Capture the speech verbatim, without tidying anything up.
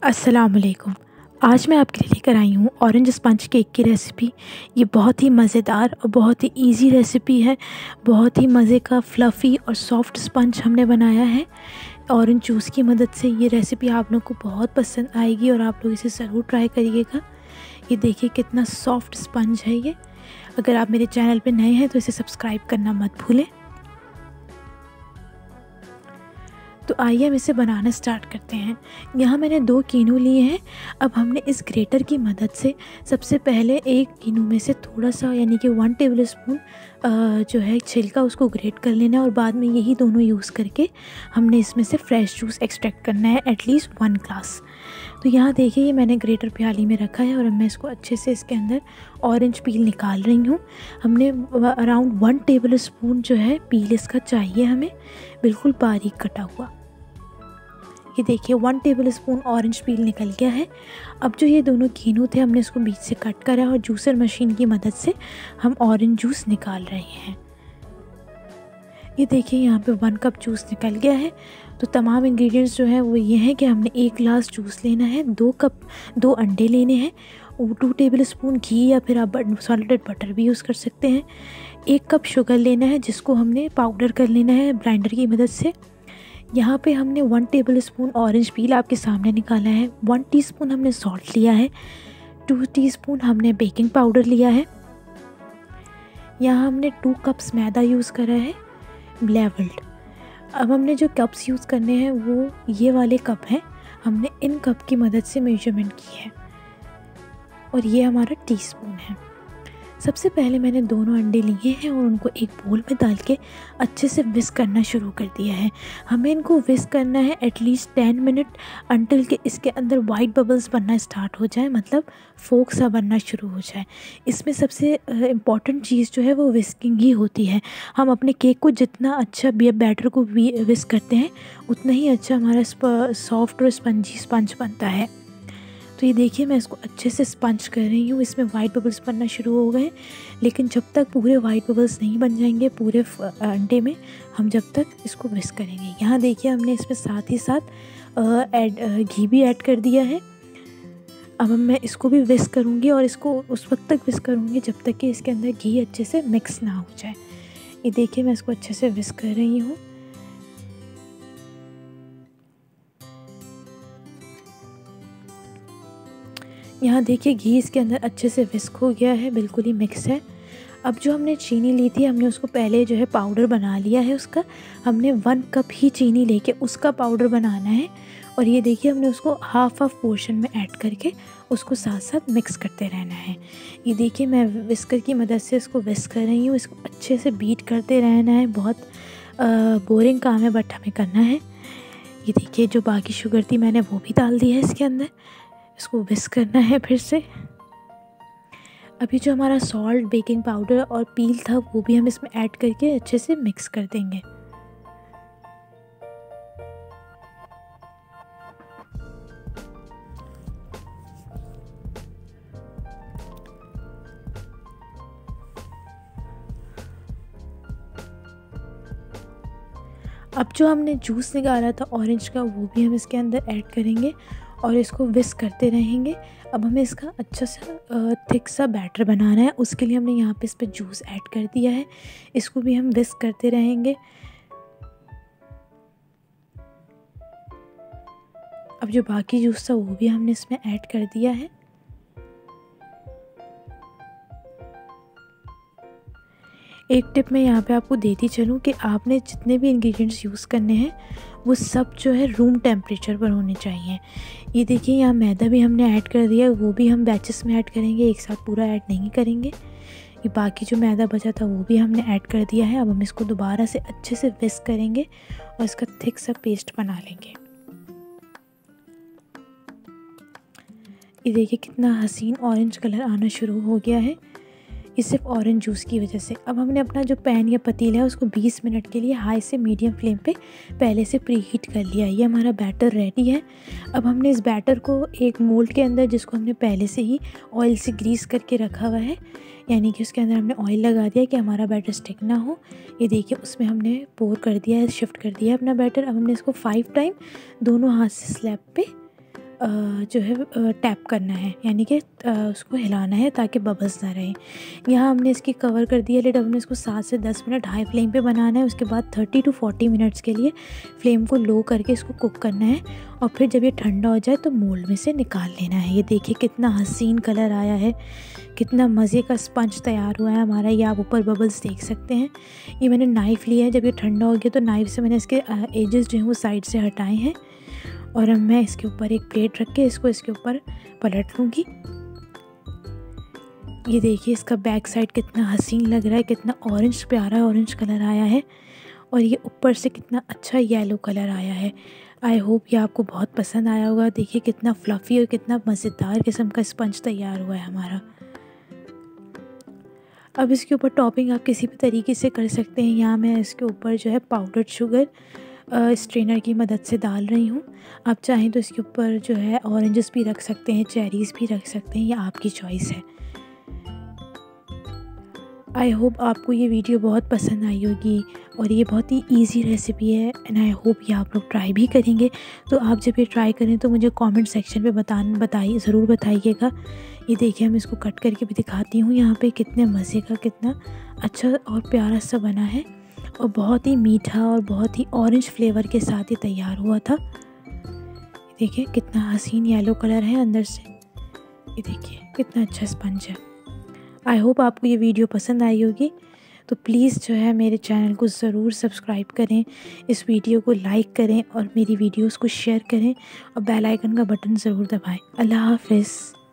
अस्सलाम वालेकुम। आज मैं आपके लिए लेकर आई हूँ ऑरेंज स्पंज केक की रेसिपी। ये बहुत ही मज़ेदार और बहुत ही इजी रेसिपी है। बहुत ही मज़े का फ्लफ़ी और सॉफ्ट स्पंज हमने बनाया है ऑरेंज जूस की मदद से। ये रेसिपी आप लोगों को बहुत पसंद आएगी और आप लोग इसे ज़रूर ट्राई करिएगा। ये देखिए कितना सॉफ्ट स्पंज है ये। अगर आप मेरे चैनल पे नए हैं तो इसे सब्सक्राइब करना मत भूलें। तो आइए हम इसे बनाना स्टार्ट करते हैं। यहाँ मैंने दो कीनू लिए हैं। अब हमने इस ग्रेटर की मदद से सबसे पहले एक कीनू में से थोड़ा सा यानी कि वन टेबल स्पून जो है छिलका उसको ग्रेट कर लेना है और बाद में यही दोनों यूज़ करके हमने इसमें से फ्रेश जूस एक्सट्रैक्ट करना है एटलीस्ट वन ग्लास। तो यहाँ देखिए ये मैंने ग्रेटर प्याली में रखा है और अब मैं इसको अच्छे से इसके अंदर ऑरेंज पील निकाल रही हूँ। हमने अराउंड वन टेबल स्पून जो है पील इसका चाहिए हमें, बिल्कुल बारीक कटा हुआ। ये देखिए one tablespoon orange peel निकल गया है। अब जो ये दोनों कीनू थे हमने इसको बीच से कट करा और जूसर मशीन की मदद से हम ऑरेंज जूस निकाल रहे हैं। ये देखिए यहाँ पे वन कप जूस निकल गया है। तो तमाम इंग्रेडिएंट्स जो है वो ये हैं कि हमने एक गिलास जूस लेना है, दो कप दो अंडे लेने हैं, टू टेबल स्पून घी या फिर आप सॉल्टेड बटर भी यूज़ कर सकते हैं, एक कप शुगर लेना है जिसको हमने पाउडर कर लेना है ब्लेंडर की मदद से। यहाँ पे हमने one tablespoon orange peel आपके सामने निकाला है, वन टीस्पून हमने सॉल्ट लिया है, टू टीस्पून हमने बेकिंग पाउडर लिया है। यहाँ हमने टू कप्स मैदा यूज़ करा है लेवल्ड। अब हमने जो कप्स यूज़ करने हैं वो ये वाले कप हैं, हमने इन कप की मदद से मेजरमेंट की है और ये हमारा टीस्पून है। सबसे पहले मैंने दोनों अंडे लिए हैं और उनको एक बोल में डाल के अच्छे से विस्क करना शुरू कर दिया है। हमें इनको विस्क करना है एटलीस्ट टेन मिनट अंटिल के इसके अंदर वाइट बबल्स बनना स्टार्ट हो जाए, मतलब फोक सा बनना शुरू हो जाए। इसमें सबसे इम्पॉर्टेंट चीज़ जो है वो विस्किंग ही होती है। हम अपने केक को जितना अच्छा बैटर को विस्क करते हैं उतना ही अच्छा हमारा सॉफ्ट और स्पंजी स्पंज बनता है। तो ये देखिए मैं इसको अच्छे से स्पंज कर रही हूँ। इसमें वाइट बबल्स बनना शुरू हो गए, लेकिन जब तक पूरे वाइट बबल्स नहीं बन जाएंगे पूरे अंडे में, हम जब तक इसको विस्क करेंगे। यहाँ देखिए हमने इसमें साथ ही साथ ऐड घी भी ऐड कर दिया है। अब मैं इसको भी विस्क करूँगी और इसको उस वक्त तक विस्क करूँगी जब तक कि इसके अंदर घी अच्छे से मिक्स ना हो जाए। ये देखिए मैं इसको अच्छे से विस्क कर रही हूँ। यहाँ देखिए घी इसके अंदर अच्छे से विस्क हो गया है, बिल्कुल ही मिक्स है। अब जो हमने चीनी ली थी हमने उसको पहले जो है पाउडर बना लिया है उसका। हमने वन कप ही चीनी लेके उसका पाउडर बनाना है और ये देखिए हमने उसको हाफ हाफ पोर्शन में ऐड करके उसको साथ साथ मिक्स करते रहना है। ये देखिए मैं विस्कर की मदद से इसको विस्क कर रही हूँ। इसको अच्छे से बीट करते रहना है। बहुत बोरिंग काम है बट हमें करना है। ये देखिए जो बाकी शुगर थी मैंने वो भी डाल दी है इसके अंदर। इसको विस्क करना है फिर से। अभी जो हमारा सॉल्ट, बेकिंग पाउडर और पील था वो भी हम इसमें ऐड करके अच्छे से मिक्स कर देंगे। अब जो हमने जूस निकाला था ऑरेंज का वो भी हम इसके अंदर ऐड करेंगे और इसको विस्क करते रहेंगे। अब हमें इसका अच्छा सा थिक सा बैटर बनाना है। उसके लिए हमने यहाँ पे इस पर जूस ऐड कर दिया है। इसको भी हम विस्क करते रहेंगे। अब जो बाकी जूस था वो भी हमने इसमें ऐड कर दिया है। एक टिप मैं यहाँ पे आपको देती चलूँ कि आपने जितने भी इंग्रेडिएंट्स यूज़ करने हैं वो सब जो है रूम टेम्परेचर पर होने चाहिए। ये देखिए यहाँ मैदा भी हमने ऐड कर दिया, वो भी हम बैचेस में ऐड करेंगे, एक साथ पूरा ऐड नहीं करेंगे। ये बाकी जो मैदा बचा था वो भी हमने ऐड कर दिया है। अब हम इसको दोबारा से अच्छे से विस्क करेंगे और इसका थिक सा पेस्ट बना लेंगे। ये देखिए कितना हसीन ऑरेंज कलर आना शुरू हो गया है, ये सिर्फ ऑरेंज जूस की वजह से। अब हमने अपना जो पैन या पतीला है उसको बीस मिनट के लिए हाई से मीडियम फ्लेम पे पहले से प्री हीट कर लिया है। ये हमारा बैटर रेडी है। अब हमने इस बैटर को एक मोल्ड के अंदर, जिसको हमने पहले से ही ऑयल से ग्रीस करके रखा हुआ है, यानी कि उसके अंदर हमने ऑयल लगा दिया कि हमारा बैटर स्टिक ना हो। ये देखिए उसमें हमने पोर कर दिया है, शिफ्ट कर दिया है अपना बैटर। अब हमने इसको फाइव टाइम दोनों हाथ से स्लैब पे अ, जो है अ, टैप करना है, यानी कि अ, उसको हिलाना है ताकि बबल्स ना रहें। यहाँ हमने इसकी कवर कर दिया लिड। अब हमने इसको सात से दस मिनट हाई फ्लेम पे बनाना है। उसके बाद थर्टी टू फोर्टी मिनट्स के लिए फ्लेम को लो करके इसको कुक करना है और फिर जब ये ठंडा हो जाए तो मोल्ड में से निकाल लेना है। ये देखिए कितना हसीन कलर आया है, कितना मज़े का स्पंज तैयार हुआ है हमारा। ये आप ऊपर बबल्स देख सकते हैं। ये मैंने नाइफ़ लिया है, जब ये ठंडा हो गया तो नाइफ़ से मैंने इसके एजेस जो हैं वो साइड से हटाए हैं। और अब मैं इसके ऊपर एक प्लेट रख के इसको इसके ऊपर पलट लूँगी। ये देखिए इसका बैक साइड कितना हसीन लग रहा है, कितना ऑरेंज प्यारा ऑरेंज कलर आया है और ये ऊपर से कितना अच्छा येलो कलर आया है। आई होप ये आपको बहुत पसंद आया होगा। देखिए कितना फ्लफ़ी और कितना मज़ेदार किस्म का स्पंज तैयार हुआ है हमारा। अब इसके ऊपर टॉपिंग आप किसी भी तरीके से कर सकते हैं। यहाँ मैं इसके ऊपर जो है पाउडर्ड शुगर स्ट्रेनर की मदद से डाल रही हूँ। आप चाहें तो इसके ऊपर जो है ऑरेंजेस भी रख सकते हैं, चेरीज़ भी रख सकते हैं, ये आपकी चॉइस है। आई होप आपको ये वीडियो बहुत पसंद आई होगी और ये बहुत ही इजी रेसिपी है एंड आई होप ये आप लोग ट्राई भी करेंगे। तो आप जब ये ट्राई करें तो मुझे कमेंट सेक्शन पे बता बताइए ज़रूर बताइएगा। ये देखिए हम इसको कट करके भी दिखाती हूँ यहाँ पे कितने मज़े का, कितना अच्छा और प्यारा सा बना है और बहुत ही मीठा और बहुत ही ऑरेंज फ्लेवर के साथ ये तैयार हुआ था। देखिए कितना हसीन येलो कलर है अंदर से। ये देखिए कितना अच्छा स्पंज है। आई होप आपको ये वीडियो पसंद आई होगी। तो प्लीज़ जो है मेरे चैनल को ज़रूर सब्सक्राइब करें, इस वीडियो को लाइक करें और मेरी वीडियोस को शेयर करें और बेल आइकन का बटन ज़रूर दबाएं। अल्लाह हाफ़िज़।